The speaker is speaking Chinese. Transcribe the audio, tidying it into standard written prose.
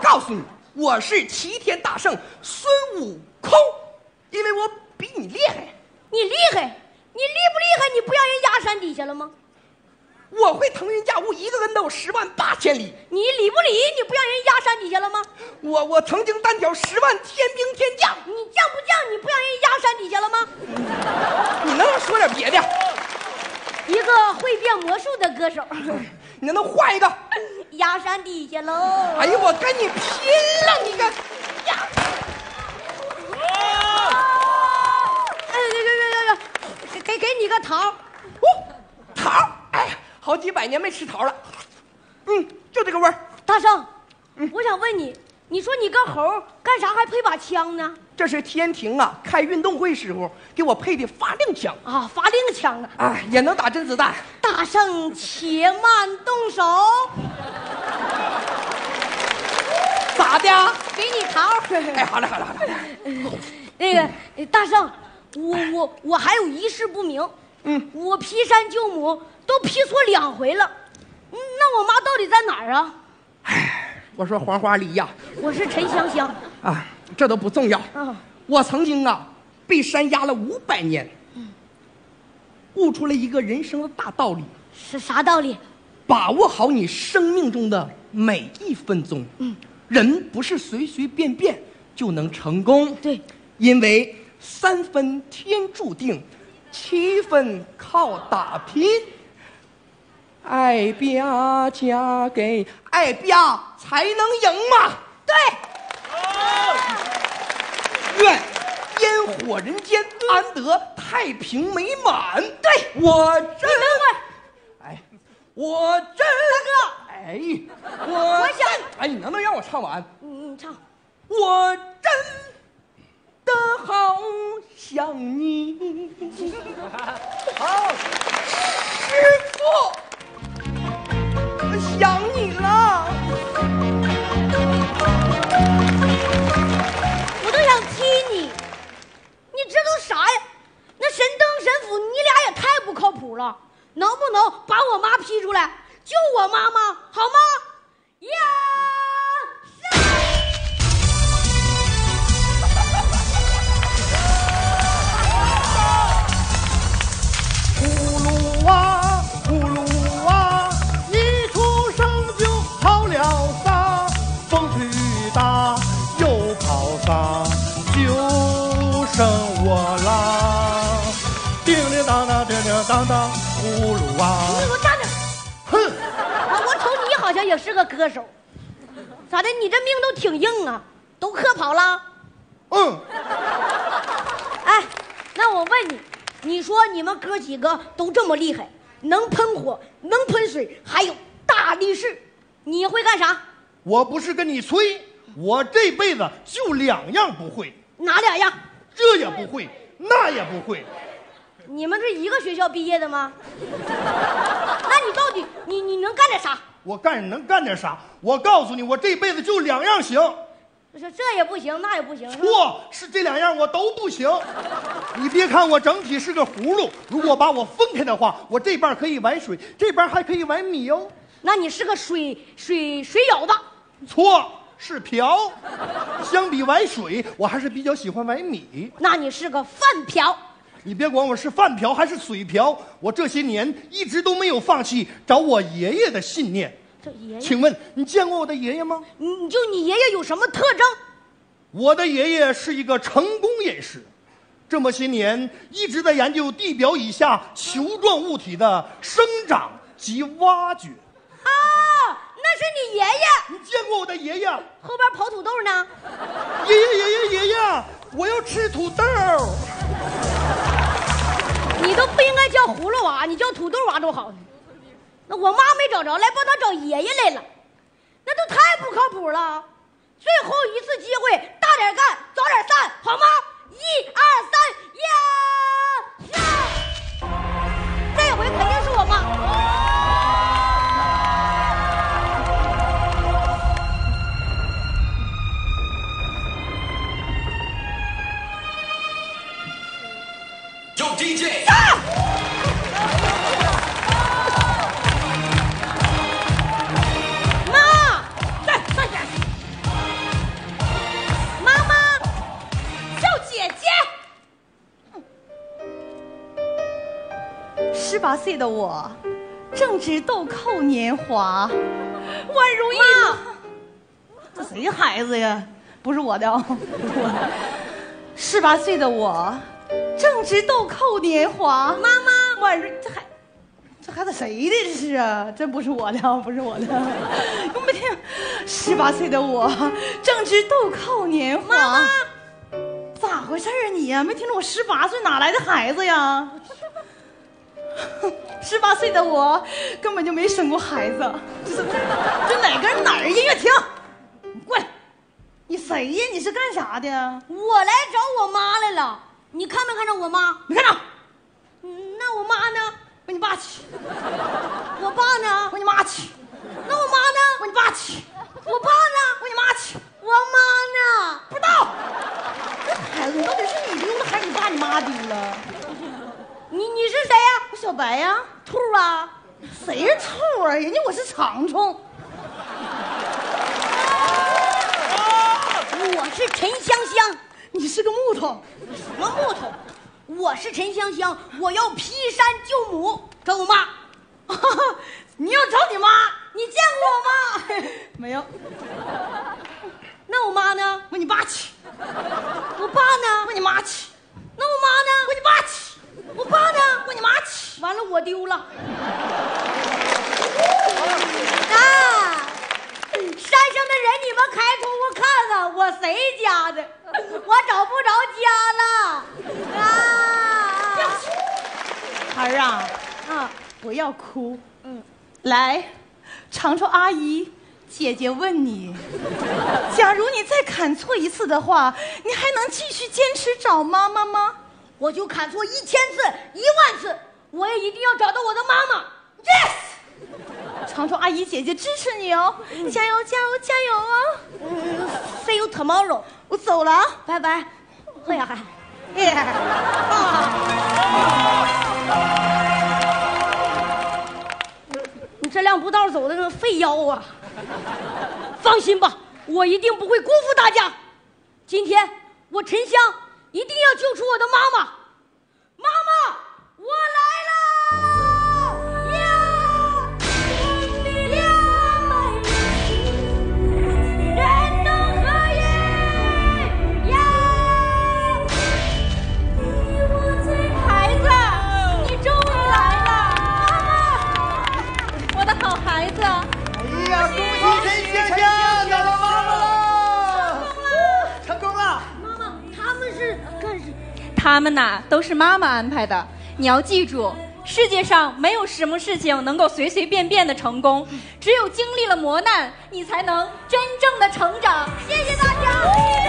告诉你，我是齐天大圣孙悟空，因为我比你厉害。 你厉害？你厉不厉害？你不让人压山底下了吗？ 我会腾云驾雾，一个跟斗108000里。 你理不理？你不让人压山底下了吗？ 我曾经单挑10万天兵天将。 你犟不犟？你不让人压山底下了吗？ 你能不能说点别的？ 一个会变魔术的歌手。 你能换一个？ 压山底下喽！ 哎呀，我跟你拼了！你个呀！ 给你个桃。 桃，哎呀，好几百年没吃桃了。就这个味儿。 大圣，我想问你，你说你跟猴干啥还配把枪呢？ 这是天庭啊，开运动会时候给我配的发令枪啊，发令枪啊！ 哎，也能打真子弹。 大圣，且慢动手。 咋的？ 给你桃。 哎，好嘞。 那个大圣，我还有一事不明。我劈山救母都劈错2回了。那我妈到底在哪儿啊？ 哎，我说黄花梨呀， 我是陈香香啊，这都不重要。我曾经啊被山压了500年，悟出了一个人生的大道理。 是啥道理？ 把握好你生命中的每一分钟。人不是随随便便就能成功。 对， 因为3分天注定，7分靠打拼。爱爸嫁给爱爸才能赢嘛。 对。 愿烟火人间安得太平美满。对，我真。 你等会儿。 哎，我真。 大哥。 哎，我想。 哎，你能不能让我唱完？ 你唱。 我真的好想你。好，师傅，我想你了。 我都想踢你，你这都啥呀？那神灯神斧，你俩也太不靠谱了。能不能把我妈劈出来，救我妈妈好吗？呀！ 葫芦娃，葫芦娃，一出生就跑了仨，风吹雨打又跑仨，就剩我啦。叮叮当当，叮叮当当，葫芦娃。 你给我站着！ 哼！ 我瞅你好像也是个歌手，咋的？你这命都挺硬啊，都课跑了？哎，那我问你。你说你们哥几个都这么厉害，能喷火，能喷水，还有大力士，你会干啥？ 我不是跟你吹，我这辈子就2样不会。 哪2样？ 这也不会，那也不会。 你们是一个学校毕业的吗？那你到底你能干点啥？ 我能干点啥？我告诉你，我这辈子就2样行。 这也不行，那也不行。 错，是这2样我都不行。你别看我整体是个葫芦，如果把我分开的话，我这半可以玩水，这半还可以玩米哦。 那你是个水舀子。 错，是瓢。相比玩水，我还是比较喜欢玩米。 那你是个饭瓢。 你别管我是饭瓢还是水瓢，我这些年一直都没有放弃找我爷爷的信念。 这爷爷， 请问你见过我的爷爷吗？ 你爷爷有什么特征？ 我的爷爷是一个成功人士，这么些年一直在研究地表以下球状物体的生长及挖掘。 啊，那是你爷爷。 你见过我的爷爷？ 后边刨土豆呢。 爷爷，我要吃土豆。 你都不应该叫葫芦娃，你叫土豆娃多好。那我妈没找着，来帮他找爷爷来了，那都太不靠谱了。最后一次机会，大点干，早点散，好吗？1、2、3，呀！这回肯定是我妈。 Yo DJ。 18岁的我，正值豆蔻年华，宛如一妈， 这谁孩子呀？不是我的啊，18岁的我，正值豆蔻年华， 妈妈， 宛如这孩子谁的这是啊？真不是我的啊，不是我的。我没听，18岁的我正值豆蔻年华。 妈妈， 咋回事啊你呀？没听着我18岁哪来的孩子呀？18岁的我根本就没生过孩子。这哪根哪儿？音乐停！你过来！你谁呀？你是干啥的？ 我来找我妈来了。你看没看着我妈？ 没看着。 那我妈呢？ 我你爸去。 我爸呢？ 我你妈去。 那我妈呢？ 我你爸去。 我爸呢？ 我你妈去。 我妈呢？ 不知道。这孩子到底是你丢了还是你爸你妈丢了？ 你是谁呀？ 我小白呀。 兔啊？ 谁是兔啊？人家我是长虫。 我是陈香香。 你是个木头。 什么木头？我是陈香香，我要劈山救母，找我妈。 你要找你妈？ 你见过我妈？ 没有。 那我妈呢？ 问你爸去。 我爸呢？ 问你妈去。 那我妈呢？ 问你爸去。 我爸呢？ 问你妈去。 完了，我丢了。山上的人，你们开出我看看，我谁家的？我找不着家了。 孩儿啊，不要哭。来，长虫阿姨，姐姐问你，假如你再砍错一次的话，你还能继续坚持找妈妈吗？ 我就砍错1000次、10000次，我也一定要找到我的妈妈。Yes。 长虫阿姨姐姐支持你哦，加油加油加油啊 ！See you tomorrow。 我走了， 拜拜。哎呀，你这辆步道走的是费腰啊！放心吧，我一定不会辜负大家。今天我沉香一定要救出我的妈妈。妈妈，我来了！ 他们呐，都是妈妈安排的。你要记住，世界上没有什么事情能够随随便便的成功，只有经历了磨难，你才能真正的成长。谢谢大家。